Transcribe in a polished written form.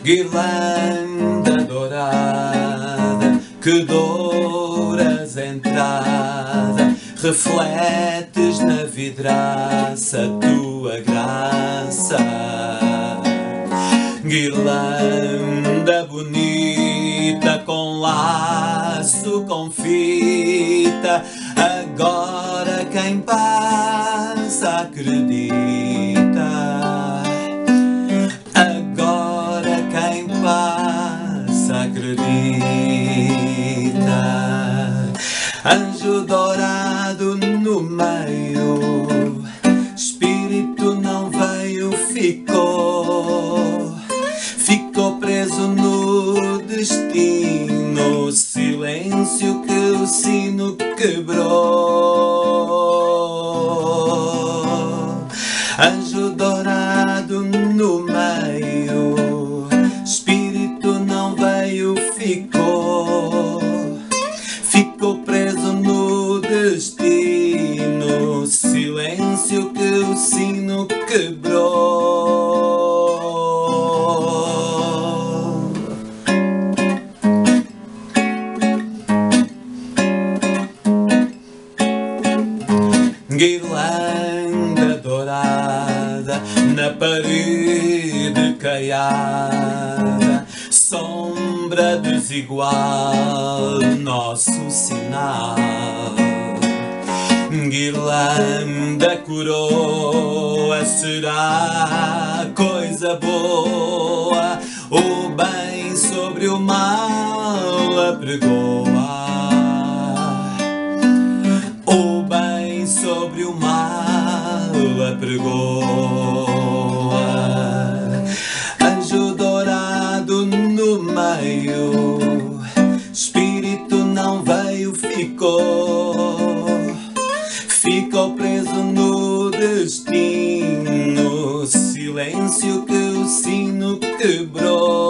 Guirlanda dourada que douras a entrada, refletes na vidraça a tua graça. Guirlanda bonita com laço, com fita, agora quem passa acredita. Agora quem passa acredita. Anjo dourado no meio, espírito não veio, ficou preso no destino, silêncio que o sino quebrou. Anjo dourado no meio, espírito não veio, ficou preso no destino, silêncio que o sino quebrou. Guirlanda dourada na parede caiada, sombra desigual, nosso sinal. Guirlanda coroa, será coisa boa, o bem sobre o mal apregoa. O bem sobre o mal apregoa. Anjo dourado no meio, espírito não veio, ficou preso no destino, silêncio que o sino quebrou.